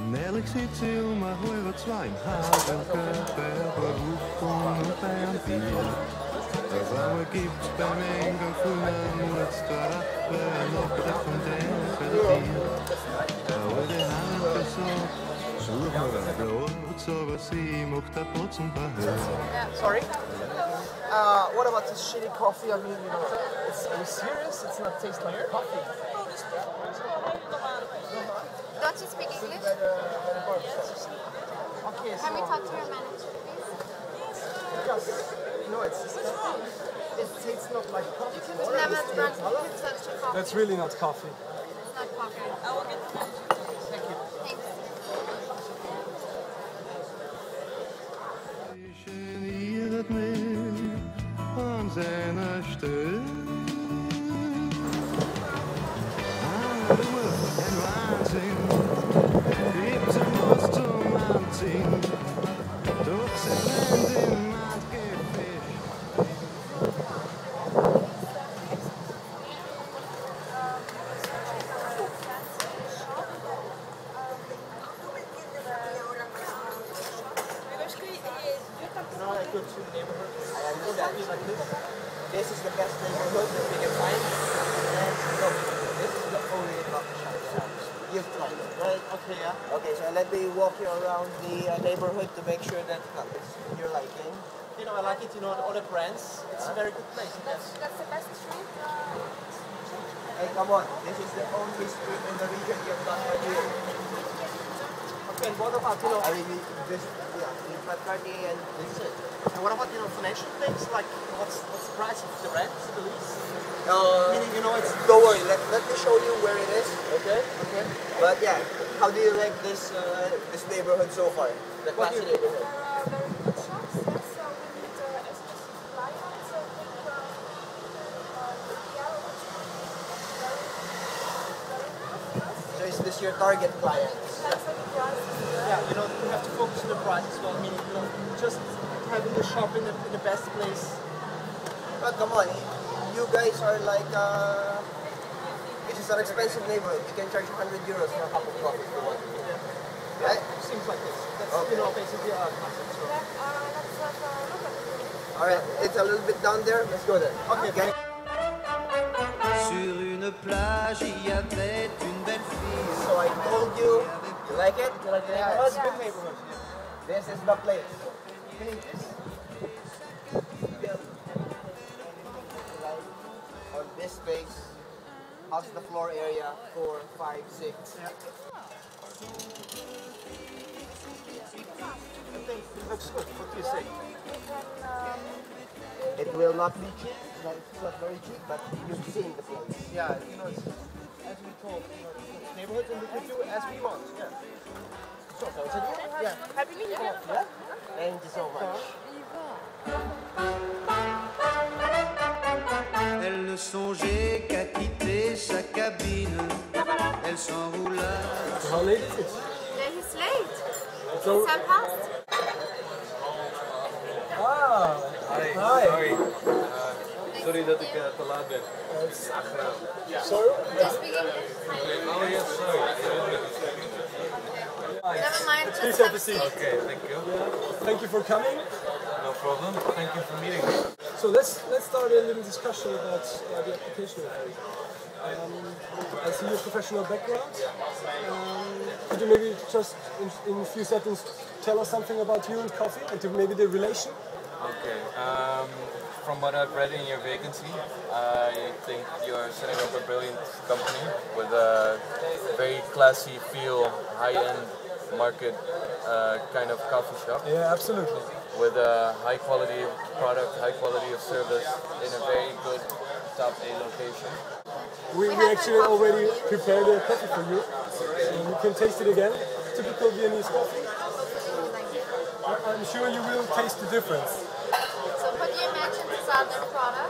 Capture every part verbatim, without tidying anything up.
Ehrlich sieht sie um ein hoher zweieinhalb Körper, Berufung und Bernbier. Das Arme gibt's beim Engel von einem Letzterappen, noch der von der Vertier. Aber die Hand so, such mir ein Brot, so was sie macht der Putzen behört. Sorry? Uh, what about this shitty coffee? I mean, you know, it's, are you serious? It's not taste like coffee. Don't you speak English? Okay, so... Can we talk to your manager, please? Yes. No, it's just... It tastes not like coffee. You've never drunk such a coffee. That's really not coffee. It's not coffee. I will get the manager. Thank you. Thanks. An seiner Stelle. Arme, ein Wahnsinn, gibt's ihm was zum Anziehen, durch sein Land im Mand gefischt. No, I go to the neighborhood. I know that like this. This is the best neighborhood that we can find. And look, this is the only coffee shop we have. You've tried it, right? Okay, yeah. Okay, so let me walk you around the uh, neighborhood to make sure that uh, it's your liking. You know, I like it, you know, all the brands. It's huh? a very good place. That's, that's the best street. Hey, come on. This is the only street in the region you've done right here. Okay, and what about, you know, I mean, this, yeah, the McCartney and this is it. And what about, you know, financial things? Like, what's, what's the price of the rent, the lease? Uh, Meaning, you know, it's... Don't worry, let, let me show you where it is. Okay. Okay. But yeah, how do you like this uh, this neighborhood so far? The classy neighborhood? There are very good shops, yes, so we need uh, exclusive clients. So I think uh, uh, yeah, very, very nice. So is this your target clients? That's like the prices. Yeah, you know, you have to focus on the price as well. Meaning, you know, just having the shop in the, in the best place. But come on, you guys are like, uh, this is an expensive neighborhood. You can charge one hundred euros for a cup of coffee if you want. Yeah. Right? Seems like this. That's, okay. You know, basically our concept. So. Yeah, uh, let's have a look at it. Alright, it's a little bit down there. Let's go there. Okay, okay. Sur une plage, il y avait une belle fille. So I told you, you like it? You like the neighborhood? Yeah, it's a good neighborhood. This is the place. On this space, how's the floor area? Four, five, six. Yeah. I think it looks good. What do you say? It will not be cheap. It's not very cheap, but you've seen the place. Yeah, you know, it's, as we told, you know, it's neighborhoods and we can do it as we want. Yeah. So, so it's a deal? Yeah. Happy New Year. Yeah. Thank you so much. Elle ne songeait qu'à quitter sa cabine. Elle s'enroula. How late is it? Yeah, he's late. So, It's ten past. ah, Hi, hi. sorry. Uh, sorry dat ik uh, te laat ben. Sorry? Do you speak English? Oh yes, sorry. Never mind, Please just have have a a seat. seat. Okay, thank you. Thank you for coming. No problem. Thank you for meeting me. So let's let's start a little discussion about uh, the application. Um, I see your professional background. Um, could you maybe just in, in a few seconds tell us something about you and coffee and to maybe the relation? Okay. Um, from what I've read in your vacancy, I think you're setting up a brilliant company with a very classy feel, high-end market uh, kind of coffee shop. Yeah, absolutely. With a high quality product, high quality of service in a very good top A location. We, we actually already prepared a coffee for you, so you can taste it again. Typical Viennese coffee. I'm sure you will taste the difference. So could you imagine this other product?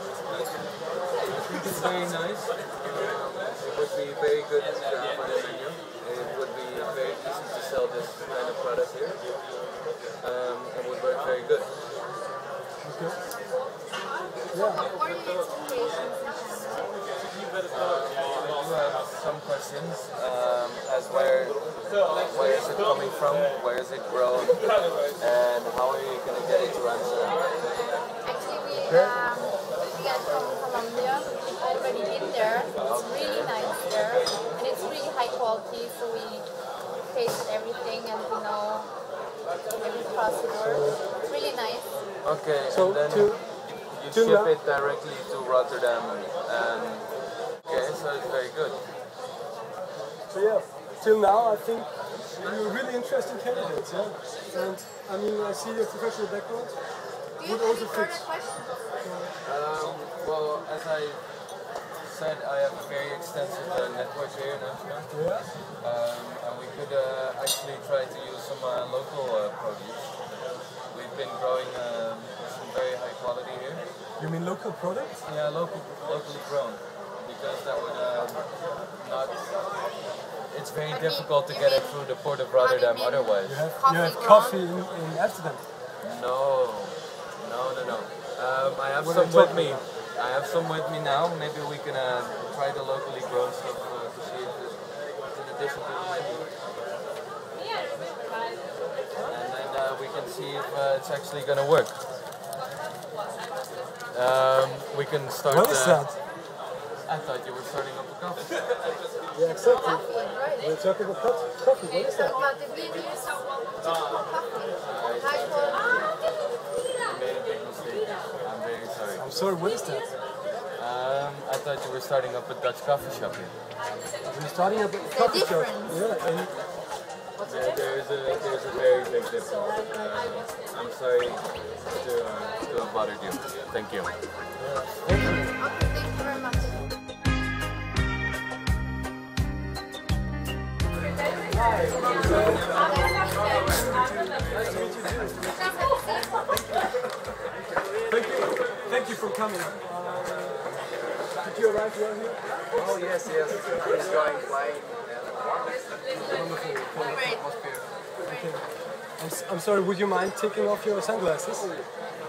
I think it's very nice. It would be very good to have on the menu. It would be very easy to sell this kind of product here. Um, it would work very good. Okay. Yeah. What are your expectations? Uh, I do have some questions um, as where where is it coming from, where is it grown, and how are you going to get it to Amsterdam? Actually, we, um, we get from Colombia. We've already been there. It's really nice there, and it's really high quality. So we tasted everything, and we know every procedure. It's really nice. Okay, So and then to, you to ship now- it directly to Rotterdam, and okay, so it's very good. So yeah, till now I think you're really interesting candidates, yeah. And I mean, I see your professional background. Do you Would have also any further fit. questions? Um, well, as I said, I have a very extensive uh, network here in Amsterdam, Yeah. um, and we could uh, actually try to use some uh, local uh, produce. We've been growing um, some very high quality here. You mean local products? Yeah, local, locally grown, because that would um, not. It's very But difficult to you get it mean- through the port of how do you Rotterdam mean? otherwise. You have Coffee you have ground? coffee in, in Amsterdam. No, no, no, no. Um, I have What some are you with talking me. I have some with me now. Maybe we can uh, try the locally grown stuff uh, to see if it's in addition to the menu. And then uh, we can see if uh, it's actually going to work. Um, we can start. What is uh, that? I thought you were starting up a coffee. Yeah, exactly. Coffee, right? We're talking about co- coffee. What is that? About the Viennese coffee. High quality. I made a big mistake. I'm very sorry. I'm sorry. What is that? Um, I thought you were starting up a Dutch coffee shop here. We're starting up a coffee shop. difference. Yeah, and There, there's a there's a very big difference. Uh, I'm sorry to uh, to have bothered you. Thank you. Okay, thank you very much. thank you, thank you for coming. Uh, did you arrive well here? Oh yes, yes. It's going flying. Wonderful. Great. Okay. I'm, s- I'm sorry. Would you mind taking off your sunglasses? Sorry.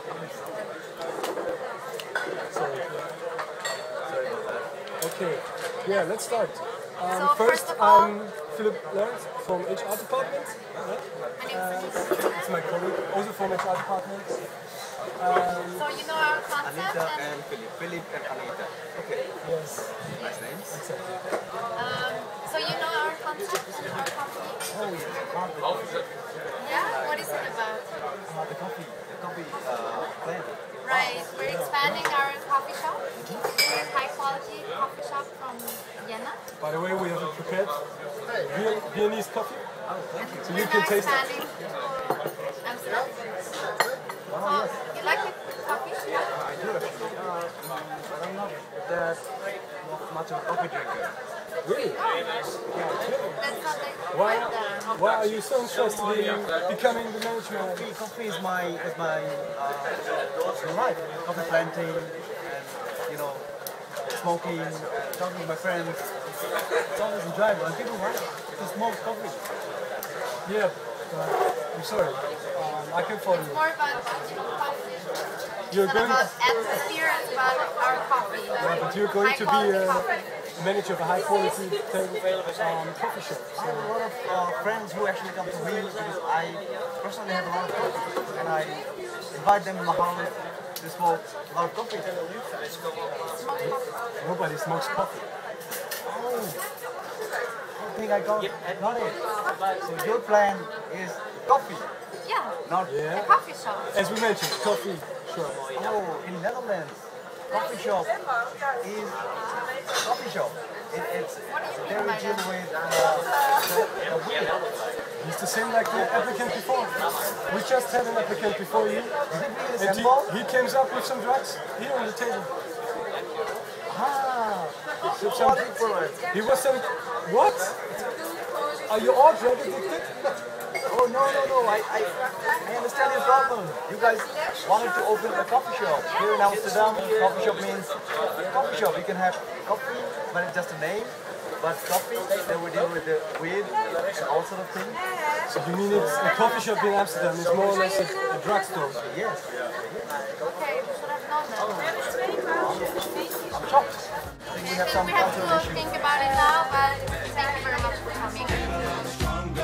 Okay. Yeah, let's start. Um, So, first, first of all- I'm Philip Lawrence from H R department. Yeah. My name is Anita. It's my colleague, also from H R department. So you know our concept and Philip. Philip and Anita. Okay. Yes, Nice names. exactly. um, so you know our concept and our company. Oh yes. Yeah, what is it about? Uh, the coffee. The coffee uh, plant. Right, we're expanding our coffee shop. We're a high quality coffee shop from Vienna. By the way, we have a prepared real Viennese coffee. And So we're you can now taste it. expanding to Amsterdam. So you like the coffee? I do actually. Uh, but I'm not that much of a coffee drinker. Really? That's not the Why, right then. why are you so interested in becoming the management? Coffee, coffee is my is my uh, life. Coffee planting and you know smoking, and talking with my friends. It's always enjoyable and people like to smoke coffee. Yeah, uh, I'm sorry. Um, I can follow It's you. more about coffee. You're It's not going, about atmosphere, it's about our coffee. yeah, but you're going High to be quality a coffee. manager of a high quality um, coffee shop. I have a lot of uh, friends who actually come to me because I personally have a lot of coffee and I invite them in my house to smoke a lot of coffee. Nobody smokes coffee. Oh, I think I got, got it. So your plan is coffee, Yeah, not Yeah. a coffee shop. As we mentioned, coffee shop. oh in Netherlands. Coffee shop is coffee shop. It, it's What do you mean very by chill that? with uh, the weed. It's the same like the applicant before. We just had an applicant before you. Is it really And he, simple? he came up with some drugs here on the table. Ah, So some, what influence? he was some. What? Are you all drug addicted? Oh no no no! I, I I understand your problem. You guys wanted to open a coffee shop here in Amsterdam. Coffee shop means coffee shop. You can have coffee, but it's just a name. But coffee, they will deal with the weed and all sort of things. So you mean it's a coffee shop in Amsterdam is more or less a, a drugstore? Yes, Okay, we should have known that. I'm shocked. I think we I have think some we have cultural to issues. think about it now, but thank you very much for coming. Stronger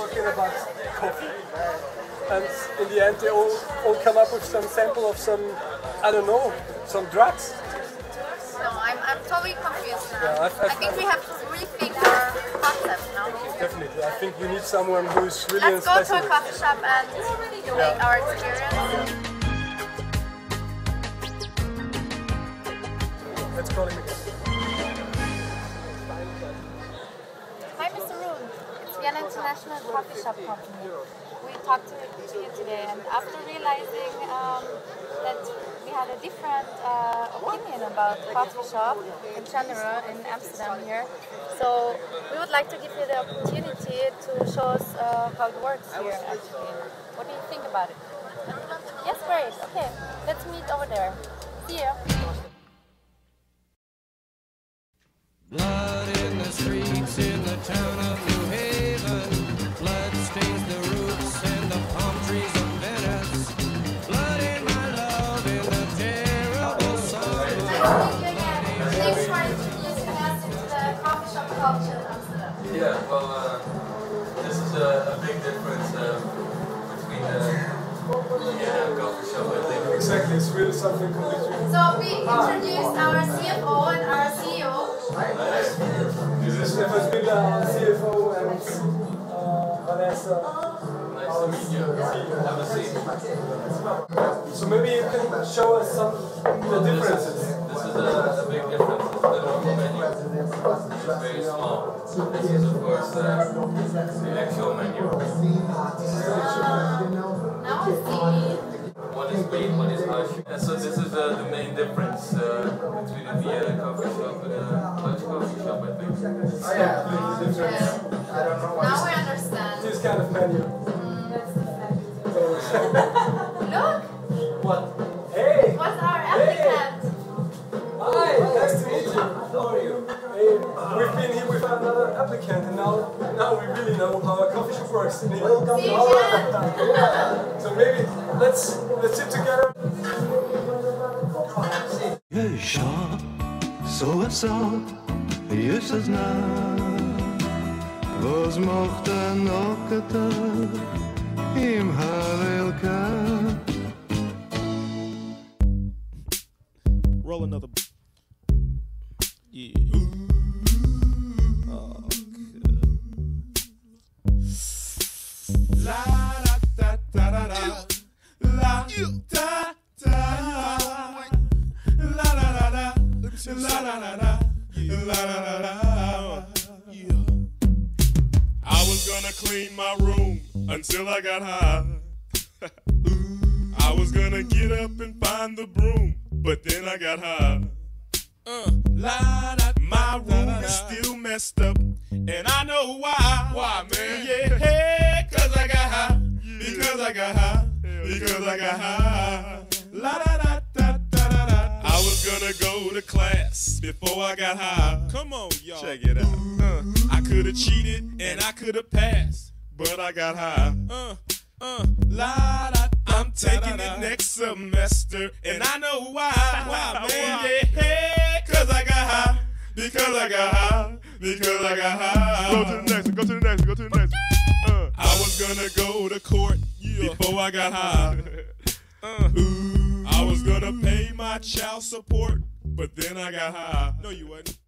talking about coffee, and in the end they all, all come up with some sample of some, I don't know, some drugs. No, I'm, I'm totally confused now. Yeah, I've, I've, I think we have to rethink our concept now. Definitely, I think we need someone who's really Let's go to a special. coffee shop and curate Yeah. our experience. Let's call him again. Hi, Mister Roon. It's the International Coffee Shop Company. We talked to, to you today, and after realizing um, that we had a different uh, opinion about coffee shop in general in Amsterdam here, so we would like to give you the opportunity to show us uh, how it works here actually. What do you think about it? Yes, great. Okay, let's meet over there. See you. Blood in the streets in the town of New Haven. Blood stains the roofs and the palm trees of Venice. Blood in my love in the terrible summer. Thanks for introducing us into the coffee shop culture in Amsterdam. Yeah, well, uh, this is a, a big difference uh, between the yeah, coffee shop, I think. Exactly, it's really something completely. So we introduced our C F O and our C E O. This is Stefan Spindler, our C F O, and uh, Vanessa. Nice to meet you. Have a seat. So maybe you can show us some the differences. This is a, a big difference. It's the normal menu. It's very small. This is, of course, uh, the actual menu. Uh, now I see. One is beef, one is hash. And so this is uh, the main difference uh, between the Vienna coffee shop and the Dutch coffee shop, I think. Oh yeah, completely different. Yeah. I don't know. Now we understand. This kind of menu. Mm, that's the fact. So, Look! what? Hey! What's our applicant? Hi, nice to meet you. How are you? Hey, we've been here with another applicant, and now, now we really know how a coffee shop works. Welcome See you again. Yeah. So maybe let's let's sit together. Ježa, so es so, is es na. Was macht ein Okata im Halelka? Roll another. Yeah. Oh, la da da da da da. La da da. La la la la. La la la la. La la la la. Yeah. I was gonna clean my room until I got high. I was gonna get up and find the broom, but then I got high. Uh, la, da, my room da, da, da. Is still messed up, and I know why. Why, man? Yeah, hey, cause I got high. Yeah. Because I got high. Hell because yeah. I got high. La da da da da da da. I was gonna go to class before I got high. Come on, y'all. Check it out. Uh, I could have cheated and I could have passed, but I got high. Uh, uh, la da. I'm taking it next semester, and I know why. Why, man? Yeah, hey, cause I got high. Because I got high. Because I got high. Go to the next one. Go to the next one. Go to the next one. Uh, I was gonna go to court yeah. before I got high. Uh, ooh, I was gonna pay my child support, but then I got high. No, you wasn't.